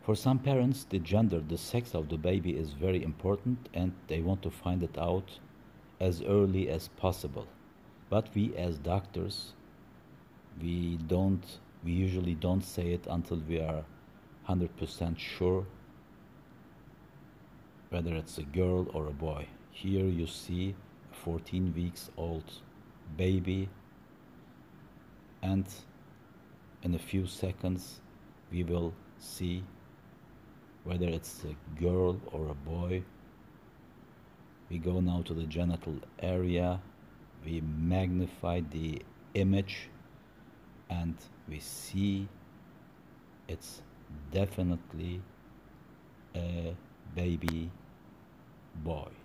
For some parents, the gender, the sex of the baby is very important and they want to find it out as early as possible. But we as doctors, we don't, we usually don't say it until we are 100% sure whether it's a girl or a boy. Here you see a 14 weeks old baby, and in a few seconds we will see whether it's a girl or a boy. We go now to the genital area, we magnify the image, and we see it's definitely a baby boy.